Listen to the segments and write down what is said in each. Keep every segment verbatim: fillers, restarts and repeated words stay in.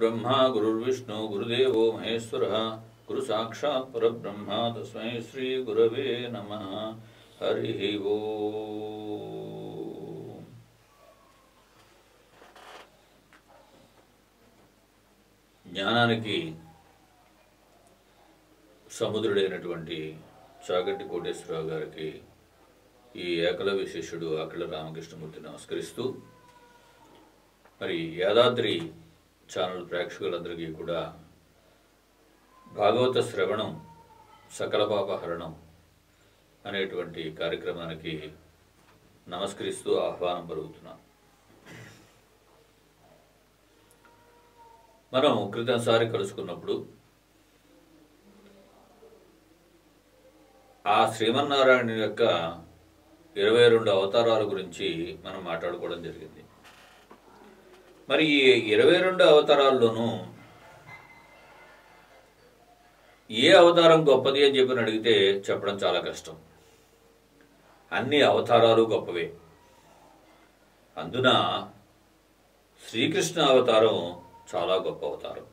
गुरुर्ब्रह्मा गुरुर्विष्णु गुरुदेवो महेश्वरः गुरु साक्षात् परब्रह्म तस्मै श्री गुरवे नमः। हरिः ओम्। జ్ఞానానికి సముద్రుడైనటువంటి చాగంటి కోటేశ్వరరావు గారికి ఈ ఏకలవ్య శిష్యుడు అఖిల రామకృష్ణమూర్తి నమస్కరిస్తూ, మరి యాదాద్రి ఛానల్ ప్రేక్షకులందరికీ కూడా భాగవత శ్రవణం సకల పాపహరణం అనేటువంటి కార్యక్రమానికి నమస్కరిస్తూ ఆహ్వానం పలుకుతున్నాం. మనం క్రితంసారి కలుసుకున్నప్పుడు ఆ శ్రీమన్నారాయణ యొక్క ఇరవై రెండు అవతారాల గురించి మనం మాట్లాడుకోవడం జరిగింది. మరి ఈ ఇరవై రెండు అవతారాల్లోనూ ఏ అవతారం గొప్పది అని చెప్పి అడిగితే చెప్పడం చాలా కష్టం. అన్ని అవతారాలు గొప్పవే. అందున శ్రీకృష్ణ అవతారం చాలా గొప్ప అవతారం.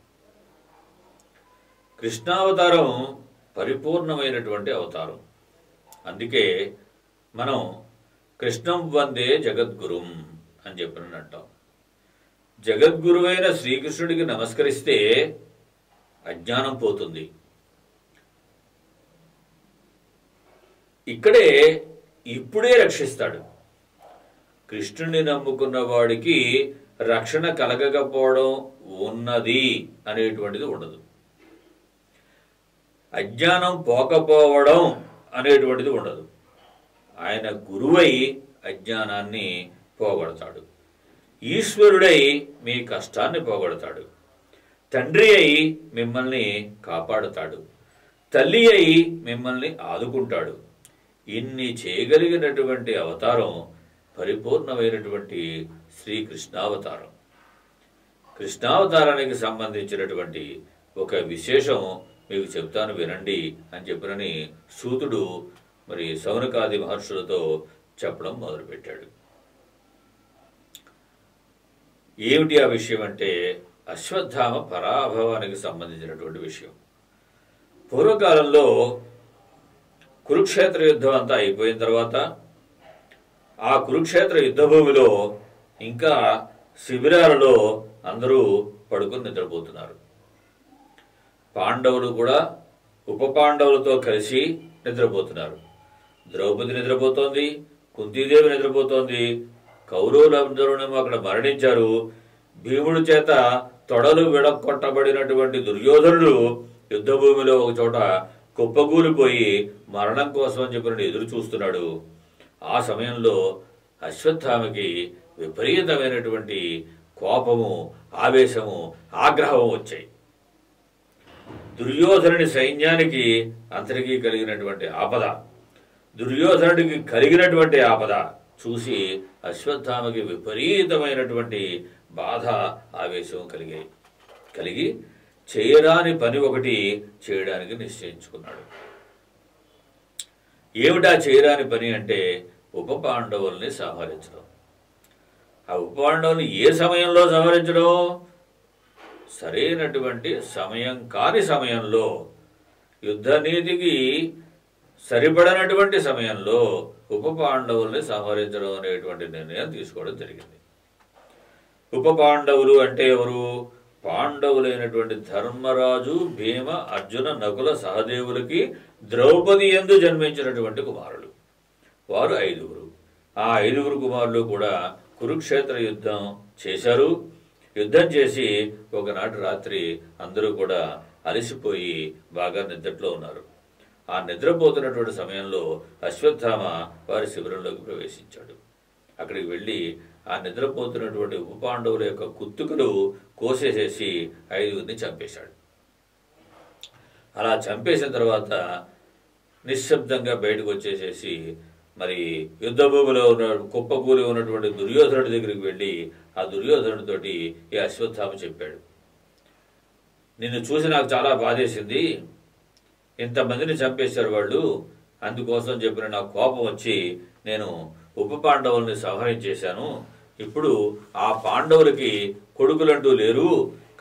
కృష్ణావతారం పరిపూర్ణమైనటువంటి అవతారం. అందుకే మనం కృష్ణం వందే జగద్గురుం అని చెప్పిన అంటాం. జగద్గురువైన శ్రీకృష్ణుడికి నమస్కరిస్తే అజ్ఞానం పోతుంది. ఇక్కడే ఇప్పుడే రక్షిస్తాడు. కృష్ణుడిని నమ్ముకున్న వాడికి రక్షణ కలగకపోవడం ఉన్నది అనేటువంటిది ఉండదు. అజ్ఞానం పోకపోవడం అనేటువంటిది ఉండదు. ఆయన గురువై అజ్ఞానాన్ని పోగొడతాడు. ఈశ్వరుడై మీ కష్టాన్ని పోగొడతాడు. తండ్రి అయి మిమ్మల్ని కాపాడుతాడు. తల్లి అయి మిమ్మల్ని ఆదుకుంటాడు. ఇన్ని చేయగలిగినటువంటి అవతారం పరిపూర్ణమైనటువంటి శ్రీకృష్ణావతారం. కృష్ణావతారానికి సంబంధించినటువంటి ఒక విశేషం మీకు చెప్తాను వినండి అని చెప్పినని సూతుడు మరి సౌనకాది మహర్షులతో చెప్పడం మొదలుపెట్టాడు. ఏమిటి ఆ విషయం అంటే అశ్వత్థామ పరాభవానికి సంబంధించినటువంటి విషయం. పూర్వకాలంలో కురుక్షేత్ర యుద్ధం అంతా అయిపోయిన తర్వాత ఆ కురుక్షేత్ర యుద్ధభూమిలో ఇంకా శిబిరాలలో అందరూ పడుకుని నిద్రపోతున్నారు. పాండవులు కూడా ఉప పాండవులతో కలిసి నిద్రపోతున్నారు. ద్రౌపది నిద్రపోతోంది, కుంతీదేవి నిద్రపోతోంది. కౌరవులందరూనేమో అక్కడ మరణించారు. భీముడి చేత తొడలు విడగొట్టబడినటువంటి దుర్యోధనుడు యుద్ధభూమిలో ఒక చోట కుప్పగూలిపోయి మరణం కోసం అని చెప్పి ఎదురు చూస్తున్నాడు. ఆ సమయంలో అశ్వత్థామకి విపరీతమైనటువంటి కోపము, ఆవేశము, ఆగ్రహం వచ్చాయి. దుర్యోధనుడి సైన్యానికి అంతరికీ కలిగినటువంటి ఆపద, దుర్యోధనుడికి కలిగినటువంటి ఆపద చూసి అశ్వత్థామకి విపరీతమైనటువంటి బాధ, ఆవేశం కలిగాయి. కలిగి చేయరాని పని ఒకటి చేయడానికి నిశ్చయించుకున్నాడు. ఏమిటా చేయరాని పని అంటే ఉప పాండవుల్ని సంహరించడం. ఆ ఉప పాండవుల్ని ఏ సమయంలో సంహరించడం? సరైనటువంటి సమయం కాని సమయంలో, యుద్ధనీతికి సరిపడనటువంటి సమయంలో ఉప పాండవుల్ని సంహరించడం అనేటువంటి నిర్ణయం తీసుకోవడం జరిగింది. ఉప పాండవులు అంటే ఎవరు? పాండవులైనటువంటి ధర్మరాజు, భీమ, అర్జున, నకుల, సహదేవులకి ద్రౌపది యందు జన్మించినటువంటి కుమారులు. వారు ఐదుగురు. ఆ ఐదుగురు కుమారులు కూడా కురుక్షేత్ర యుద్ధం చేశారు. యుద్ధం చేసి ఒకనాటి రాత్రి అందరూ కూడా అలసిపోయి బాగా నిద్రలో ఉన్నారు. ఆ నిద్రపోతున్నటువంటి సమయంలో అశ్వత్థామ వారి శిబిరంలోకి ప్రవేశించాడు. అక్కడికి వెళ్ళి ఆ నిద్రపోతున్నటువంటి ఉప పాండవుల యొక్క కుత్తుకలు కోసేసేసి ఐదుగురిని చంపేశాడు. అలా చంపేసిన తర్వాత నిశ్శబ్దంగా బయటకు వచ్చేసేసి మరి యుద్ధభూమిలో ఉన్న కుప్పకూలి ఉన్నటువంటి దుర్యోధనుడి దగ్గరికి వెళ్ళి ఆ దుర్యోధనుడితోటి ఈ అశ్వత్థామ చెప్పాడు, నిన్ను చూసి నాకు చాలా బాధేసింది. ఇంతమందిని చంపేశారు వాళ్ళు. అందుకోసం చెప్పిన నాకు కోపం వచ్చి నేను ఉప పాండవుల్ని సంహరించేశాను. ఇప్పుడు ఆ పాండవులకి కొడుకులంటూ లేరు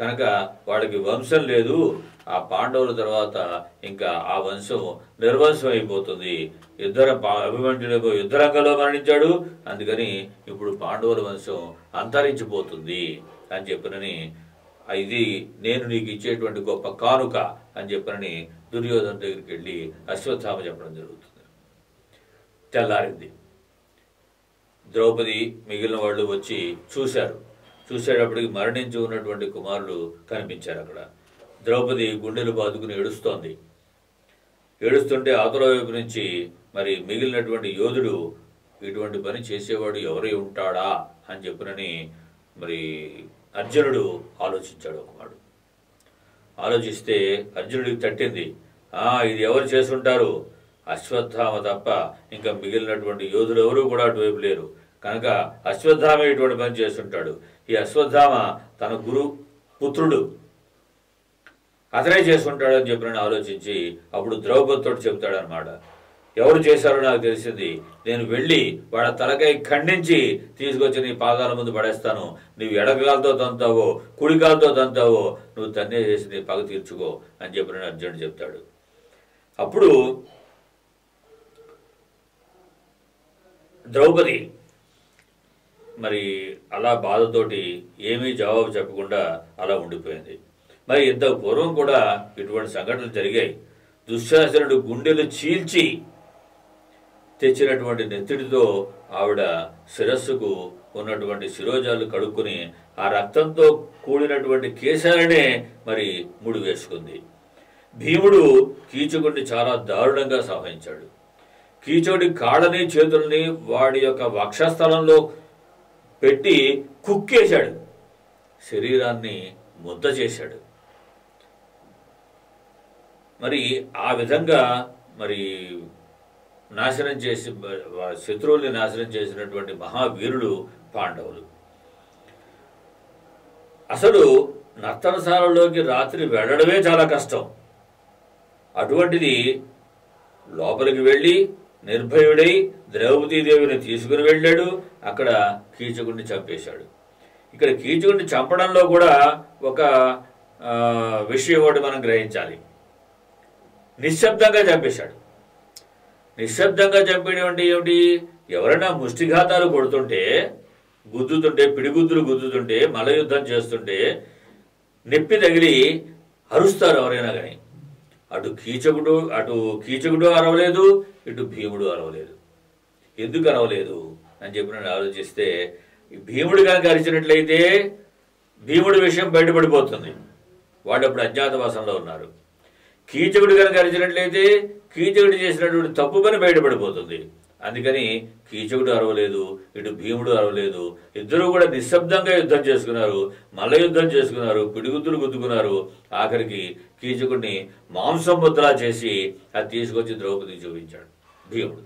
కనుక వాళ్ళకి వంశం లేదు, ఆ పాండవుల తర్వాత ఇంకా ఆ వంశం నిర్వంశం అయిపోతుంది. ఇద్దరు అభిమన్యుడు యుద్ధరంగంలో మరణించాడు, అందుకని ఇప్పుడు పాండవుల వంశం అంతరించిపోతుంది అని చెప్పనని, ఇది నేను నీకు ఇచ్చేటువంటి గొప్ప కానుక అని చెప్పనని దుర్యోధన దగ్గరికి వెళ్ళి అశ్వత్థామ చెప్పడం జరుగుతుంది. తెల్లారింది. ద్రౌపది మిగిలిన వాళ్ళు వచ్చి చూశారు. చూసేటప్పటికి మరణించి ఉన్నటువంటి కుమారులు కనిపించారు. అక్కడ ద్రౌపది గుండెలు బాదుకుని ఏడుస్తోంది. ఏడుస్తుంటే అవతల వైపు నుంచి మరి మిగిలినటువంటి యోధుడు ఇటువంటి పని చేసేవాడు ఎవరై ఉంటాడా అని చెప్పనని మరి అర్జునుడు ఆలోచించాడు. ఒకమాడు ఆలోచిస్తే అర్జునుడికి తట్టింది, ఆ ఇది ఎవరు చేసుంటారు? అశ్వత్థామ తప్ప ఇంకా మిగిలినటువంటి యోధులు ఎవరు కూడా అటువైపు లేరు, కనుక అశ్వత్థామ ఇటువంటి పని చేస్తుంటాడు. ఈ అశ్వత్థామ తన గురు పుత్రుడు, అతనే చేసుకుంటాడు అని చెప్పిన ఆలోచించి అప్పుడు ద్రౌపదితో చెప్తాడనమాట, ఎవరు చేశారో నాకు తెలిసింది, నేను వెళ్ళి వాళ్ళ తలకాయ ఖండించి తీసుకొచ్చి నీ పాదాల ముందు పడేస్తాను, నువ్వు ఎడగాలతో తంతావో కుడికాలతో తంతావో నువ్వు తన్నే చేసి నీ పగ తీర్చుకో అని చెప్పిన అర్జునుడు చెప్తాడు. అప్పుడు ద్రౌపది మరి అలా బాధతోటి ఏమీ జవాబు చెప్పకుండా అలా ఉండిపోయింది. మరి ఇంత పూర్వం కూడా ఇటువంటి సంఘటనలు జరిగాయి. దుశ్శాసనుడు గుండెలు చీల్చి తెచ్చినటువంటి నెత్తిడితో ఆవిడ శిరస్సుకు ఉన్నటువంటి శిరోజాలు కడుక్కుని ఆ రక్తంతో కూడినటువంటి కేశాలనే మరి ముడి వేసుకుంది. భీముడు కీచకుడిని చాలా దారుణంగా సంహరించాడు. కీచకుడి కాళ్ళని చేతుల్ని వాడి యొక్క వక్షస్థలంలో పెట్టి కుక్కేశాడు, శరీరాన్ని ముద్ద చేశాడు. మరి ఆ విధంగా మరి నాశనం చేసి శత్రువుల్ని నాశనం చేసినటువంటి మహావీరులు పాండవులు. అసలు నర్తనశాలలోకి రాత్రి వెళ్ళడమే చాలా కష్టం. అటువంటిది లోపలికి వెళ్ళి నిర్భయుడై ద్రౌపదీదేవిని తీసుకుని వెళ్ళాడు. అక్కడ కీచకుడిని చంపేశాడు. ఇక్కడ కీచకుడిని చంపడంలో కూడా ఒక విషయం ఒకటి మనం గ్రహించాలి. నిశ్శబ్దంగా చంపేశాడు. నిశ్శబ్దంగా చంపేయడం అంటే ఏమిటి? ఎవరైనా ముష్టిఘాతాలు కొడుతుంటే, గుద్దుతుంటే, పిడిగుద్దులు గుద్దుతుంటే, మల యుద్ధం చేస్తుంటే నొప్పి తగిలి అరుస్తారు ఎవరైనా కానీ. అటు కీచకుడు అటు కీచకుడు అరవలేదు, ఇటు భీముడు అరవలేదు. ఎందుకు అరవలేదు అని చెప్పి నేను ఆలోచిస్తే, భీముడు కనుక అరిచినట్లయితే భీముడి విషయం బయటపడిపోతుంది, వాడు అప్పుడు అజ్ఞాతవాసంలో ఉన్నారు. కీచకుడు కనుక అరిచినట్లయితే కీచకుడు చేసినటువంటి తప్పు పని బయటపడిపోతుంది. అందుకని కీచకుడు అరవలేదు, ఇటు భీముడు అరవలేదు. ఇద్దరు కూడా నిశ్శబ్దంగా యుద్ధం చేసుకున్నారు, మల్ల యుద్ధం చేసుకున్నారు, పిడిగుద్దులు గుద్దుకున్నారు. ఆఖరికి కీచకుడిని మాంసం ముద్రా చేసి అది తీసుకొచ్చి ద్రౌపదికి చూపించాడు భీముడు.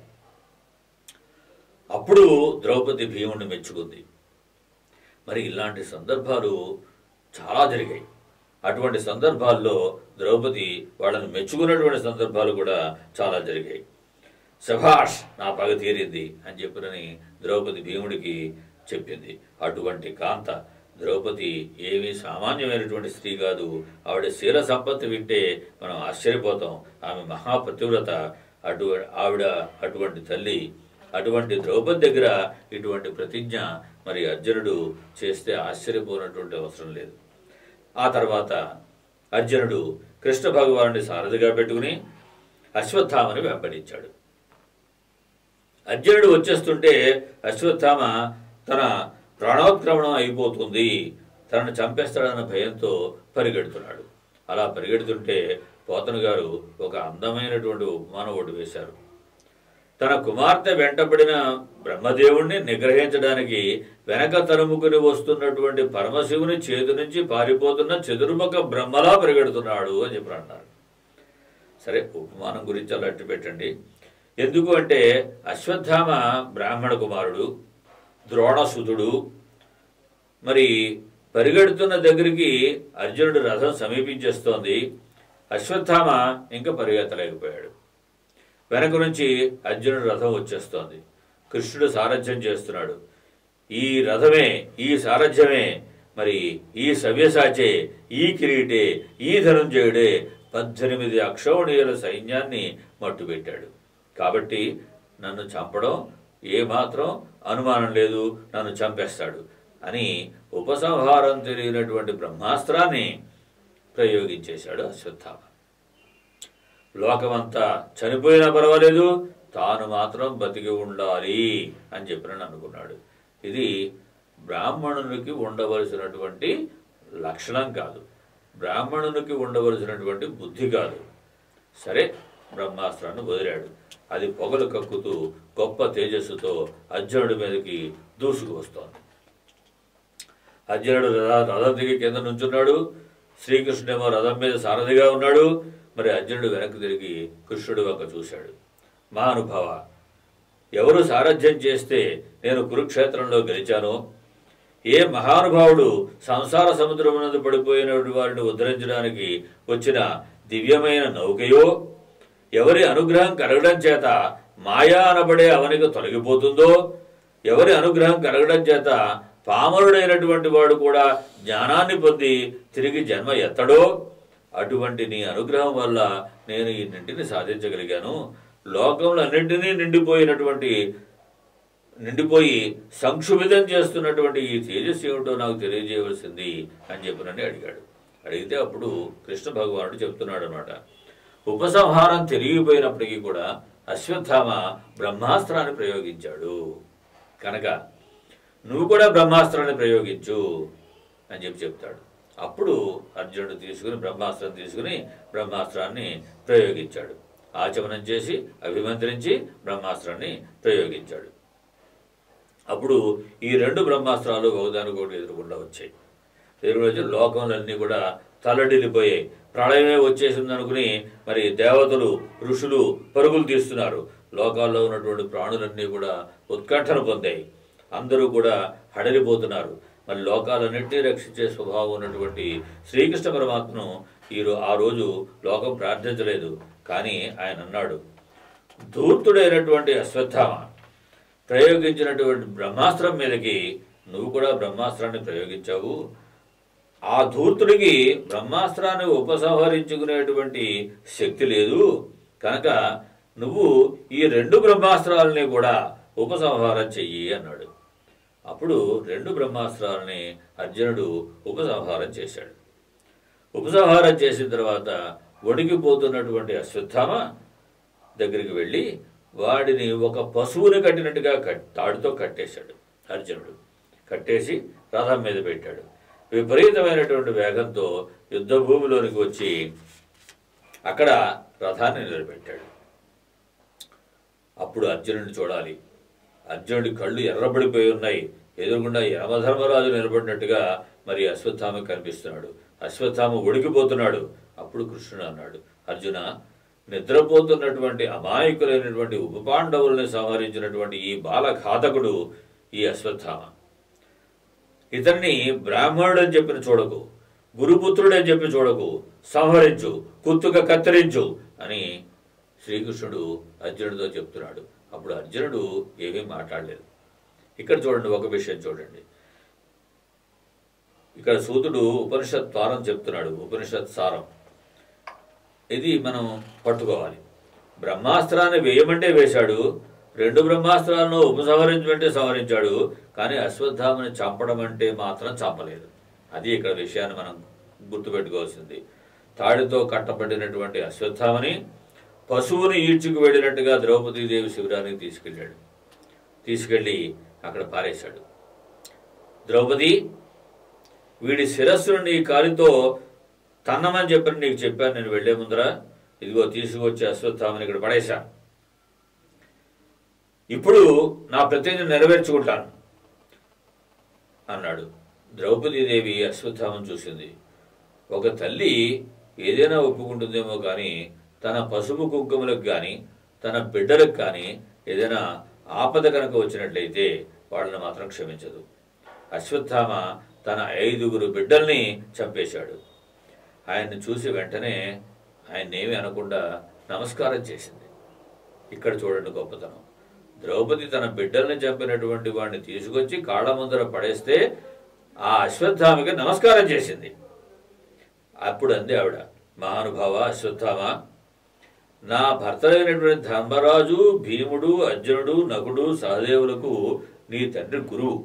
అప్పుడు ద్రౌపది భీముడిని మెచ్చుకుంది. మరి ఇలాంటి సందర్భాలు చాలా జరిగాయి. అటువంటి సందర్భాల్లో ద్రౌపది వాళ్ళని మెచ్చుకున్నటువంటి సందర్భాలు కూడా చాలా జరిగాయి. శభాష్, నా పగ తీరింది అని చెప్పినని ద్రౌపది భీముడికి చెప్పింది. అటువంటి కాంత ద్రౌపది ఏమీ సామాన్యమైనటువంటి స్త్రీ కాదు. ఆవిడ శీల సంపత్తి వింటే మనం ఆశ్చర్యపోతాం. ఆమె మహాపతివ్రత. అటు ఆవిడ అటువంటి తల్లి. అటువంటి ద్రౌపది దగ్గర ఇటువంటి ప్రతిజ్ఞ మరి అర్జునుడు చేస్తే ఆశ్చర్యపోనటువంటి అవసరం లేదు. ఆ తర్వాత అర్జునుడు కృష్ణ భగవానుని సారథిగా పెట్టుకుని అశ్వత్థామని వెంబడించాడు. అర్జునుడు వచ్చేస్తుంటే అశ్వత్థామ తన ప్రాణోత్క్రమణం అయిపోతుంది, తనను చంపేస్తాడన్న భయంతో పరిగెడుతున్నాడు. అలా పరిగెడుతుంటే పోతన గారు ఒక అందమైనటువంటి ఉపమానం ఒకటి వేశారు. తన కుమార్తె వెంటబడిన బ్రహ్మదేవుణ్ణి నిగ్రహించడానికి వెనక తరుముకుని వస్తున్నటువంటి పరమశివుని చేతి నుంచి పారిపోతున్న చతుర్ముఖ బ్రహ్మలా పరిగెడుతున్నాడు అని చెప్పి అన్నారు. సరే, ఉపమానం గురించి అలా అట్టు పెట్టండి. ఎందుకు అంటే అశ్వత్థామ బ్రాహ్మణ కుమారుడు, ద్రోణసుతుడు. మరి పరిగెడుతున్న దగ్గరికి అర్జునుడు రథం సమీపించేస్తోంది. అశ్వత్థామ ఇంకా పరిగెత్తలేకపోయాడు. వెనక నుంచి అర్జునుడు రథం వచ్చేస్తోంది. కృష్ణుడు సారథ్యం చేస్తున్నాడు. ఈ రథమే, ఈ సారథ్యమే మరి ఈ సవ్యసాచే, ఈ కిరీటే, ఈ ధనుంజయుడే పద్దెనిమిది అక్షౌణీయుల సైన్యాన్ని మట్టుపెట్టాడు. కాబట్టి నన్ను చంపడం ఏమాత్రం అనుమానం లేదు, నన్ను చంపేస్తాడు అని ఉపసంహారం తెలియనటువంటి బ్రహ్మాస్త్రాన్ని ప్రయోగించేశాడు అశ్వత్థామ. లోకమంతా చనిపోయినా పర్వాలేదు, తాను మాత్రం బతికి ఉండాలి అని చెప్పినని అనుకున్నాడు. ఇది బ్రాహ్మణునికి ఉండవలసినటువంటి లక్షణం కాదు, బ్రాహ్మణునికి ఉండవలసినటువంటి బుద్ధి కాదు. సరే, బ్రహ్మాస్త్రాన్ని వదిలాడు. అది పొగలు కక్కుతూ గొప్ప తేజస్సుతో అర్జునుడి మీదకి దూసుకు వస్తోంది. అర్జునుడు రథ రథం దిగి కింద నుంచున్నాడు. శ్రీకృష్ణుడేమో రథం మీద సారథిగా ఉన్నాడు. మరి అర్జునుడు వెనక్కి తిరిగి కృష్ణుడి వంక చూశాడు. మహానుభావ, ఎవరు సారథ్యం చేస్తే నేను కురుక్షేత్రంలో గెలిచానో, ఏ మహానుభావుడు సంసార సముద్రమునందు పడిపోయిన వారిని ఉద్ధరించడానికి వచ్చిన దివ్యమైన నౌకయో, ఎవరి అనుగ్రహం కలగడం చేత మాయా అనబడే అవనికి తొలగిపోతుందో, ఎవరి అనుగ్రహం కలగడం చేత పామరుడైనటువంటి వాడు కూడా జ్ఞానాన్ని పొంది తిరిగి జన్మ ఎత్తడో, అటువంటి నీ అనుగ్రహం వల్ల నేను ఈ నింటిని సాధించగలిగాను. లోకంలో అన్నింటినీ నిండిపోయినటువంటి నిండిపోయి సంక్షుభితం చేస్తున్నటువంటి ఈ తేజస్సు ఏమిటో నాకు తెలియజేయవలసింది అని చెప్పినని అడిగాడు. అడిగితే అప్పుడు కృష్ణ భగవానుడు చెప్తున్నాడు అనమాట. ఉపసంహారం తెలియపోయినప్పటికీ కూడా అశ్వత్థామ బ్రహ్మాస్త్రాన్ని ప్రయోగించాడు కనుక నువ్వు కూడా బ్రహ్మాస్త్రాన్ని ప్రయోగించు అని చెప్పి చెప్తాడు. అప్పుడు అర్జునుడు తీసుకుని బ్రహ్మాస్త్రం తీసుకుని బ్రహ్మాస్త్రాన్ని ప్రయోగించాడు. ఆచమనం చేసి అభిమంత్రించి బ్రహ్మాస్త్రాన్ని ప్రయోగించాడు. అప్పుడు ఈ రెండు బ్రహ్మాస్త్రాలు ఒకదానికొకటి ఎదురుకుండా వచ్చాయి. ఎదురుగా వచ్చి లోకములన్నీ కూడా తల్లడిల్లిపోయాయి. ప్రళయమే వచ్చేసింది అనుకుని మరి దేవతలు ఋషులు పరుగులు తీస్తున్నారు. లోకాల్లో ఉన్నటువంటి ప్రాణులన్నీ కూడా ఉత్కంఠను పొందాయి. అందరూ కూడా హడలిపోతున్నారు. మరి లోకాలన్నింటినీ రక్షించే స్వభావం ఉన్నటువంటి శ్రీకృష్ణ పరమాత్మను ఈ ఆ రోజు లోకం ప్రార్థించలేదు. కానీ ఆయన అన్నాడు, ధూర్తుడైనటువంటి అశ్వత్థామ ప్రయోగించినటువంటి బ్రహ్మాస్త్రం మీదకి నువ్వు కూడా బ్రహ్మాస్త్రాన్ని ప్రయోగించావు. ఆ ధూర్తుడికి బ్రహ్మాస్త్రాన్ని ఉపసంహరించుకునేటువంటి శక్తి లేదు కనుక నువ్వు ఈ రెండు బ్రహ్మాస్త్రాలని కూడా ఉపసంహారం చెయ్యి అన్నాడు. అప్పుడు రెండు బ్రహ్మాస్త్రాలని అర్జునుడు ఉపసంహారం చేశాడు. ఉపసంహారం చేసిన తర్వాత వణికిపోతున్నటువంటి అశ్వత్థామ దగ్గరికి వెళ్ళి వాడిని ఒక పశువుని కట్టినట్టుగా కట్ తాడుతో కట్టేశాడు. అర్జునుడు కట్టేసి రథం మీద పెట్టాడు. విపరీతమైనటువంటి వేగంతో యుద్ధభూమిలోనికి వచ్చి అక్కడ రథాన్ని నిలబెట్టాడు. అప్పుడు అర్జునుడిని చూడాలి. అర్జునుడి కళ్ళు ఎర్రబడిపోయి ఉన్నాయి. ఎదురుగుండా యమధర్మరాజు నిలబడినట్టుగా మరి అశ్వత్థామ కనిపిస్తున్నాడు. అశ్వత్థామ ఉడికిపోతున్నాడు. అప్పుడు కృష్ణుడు అన్నాడు, అర్జున, నిద్రపోతున్నటువంటి అమాయకులైనటువంటి ఉపపాండవుల్ని సంహరించినటువంటి ఈ బాలఘాతకుడు ఈ అశ్వత్థామ. ఇతన్ని బ్రాహ్మణుడు అని చెప్పిన చూడకు, గురుపుత్రుడని చెప్పి చూడకు, సంహరించు, కుత్తుగా కత్తిరించు అని శ్రీకృష్ణుడు అర్జునుడితో చెప్తున్నాడు. అప్పుడు అర్జునుడు ఏమీ మాట్లాడలేదు. ఇక్కడ చూడండి, ఒక విషయం చూడండి. ఇక్కడ సూతుడు ఉపనిషత్ ద్వారం చెప్తున్నాడు, ఉపనిషత్ సారం. ఇది మనం పట్టుకోవాలి. బ్రహ్మాస్త్రాన్ని వేయమంటే వేశాడు, రెండు బ్రహ్మాస్త్రాలను ఉపసంహరించమంటే సంహరించాడు. కానీ అశ్వత్థామని చంపడం అంటే మాత్రం చంపలేదు. అది ఇక్కడ విషయాన్ని మనం గుర్తుపెట్టుకోవాల్సింది. తాడితో కట్టబడినటువంటి అశ్వత్థామని పశువుని ఈడ్చుకు వెళ్ళినట్టుగా ద్రౌపదీదేవి శిబిరానికి తీసుకెళ్ళాడు. తీసుకెళ్ళి అక్కడ పారేశాడు. ద్రౌపది, వీడి శిరస్సును నీ కాలితో తన్నమని చెప్పని నీకు చెప్పాను నేను వెళ్లే ముందర. ఇదిగో తీసుకొచ్చి అశ్వత్థామని ఇక్కడ పడేశా. ఇప్పుడు నా ప్రతిజ్ఞ నెరవేర్చుకుంటాను అన్నాడు. ద్రౌపదీదేవి అశ్వత్థామను చూసింది. ఒక తల్లి ఏదైనా ఒప్పుకుంటుందేమో కానీ తన పసుపు కుంకుమలకు కానీ తన బిడ్డలకు కానీ ఏదైనా ఆపద కనుక వచ్చినట్లయితే వాళ్ళని మాత్రం క్షమించదు. అశ్వత్థామ తన ఐదుగురు బిడ్డల్ని చంపేశాడు. ఆయన్ని చూసి వెంటనే ఆయన్నేమీ అనకుండా నమస్కారం చేసింది. ఇక్కడ చూడండి గొప్పతనం. ద్రౌపది తన బిడ్డల్ని చంపినటువంటి వాడిని తీసుకొచ్చి కాళ్ళ ముందర పడేస్తే ఆ అశ్వత్థామకి నమస్కారం చేసింది. అప్పుడు అంది ఆవిడ, మహానుభావ అశ్వత్థామ, నా భర్తలైనటువంటి ధర్మరాజు, భీముడు, అర్జునుడు, నకుడు, సహదేవులకు నీ తండ్రి గురువు.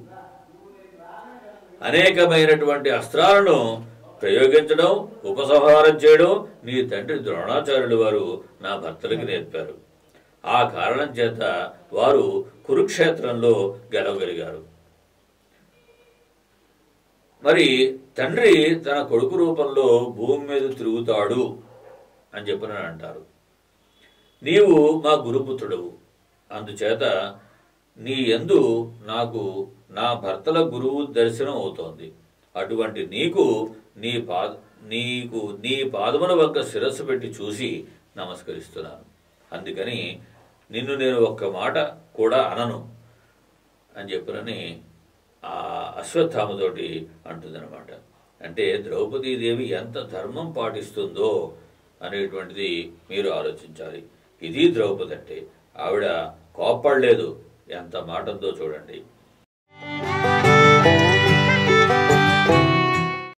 అనేకమైనటువంటి అస్త్రాలను ప్రయోగించడం, ఉపసంహారం చేయడం నీ తండ్రి ద్రోణాచార్యులు వారు నా భర్తలకి నేర్పారు. ఆ కారణం చేత వారు కురుక్షేత్రంలో గెలవగలిగారు. మరి తండ్రి తన కొడుకు రూపంలో భూమి మీద తిరుగుతాడు అని చెప్పిన అంటారు. నీవు మా గురుపుత్రుడవు, అందుచేత నీ యందు నాకు నా భర్తల గురువు దర్శనం అవుతోంది. అటువంటి నీకు నీ పాద నీకు నీ పాదముల వద్ద శిరస్సు పెట్టి చూసి నమస్కరిస్తున్నాను. అందుకని నిన్ను నేను ఒక్క మాట కూడా అనను అని చెప్పినని ఆ అశ్వత్థామతోటి అంటుందన్నమాట. అంటే ద్రౌపదీదేవి ఎంత ధర్మం పాటిస్తుందో అనేటువంటిది మీరు ఆలోచించాలి. ఇది ద్రౌపది అంటే. ఆవిడ కోప్పడలేదు, ఎంత మాట ఉందో చూడండి.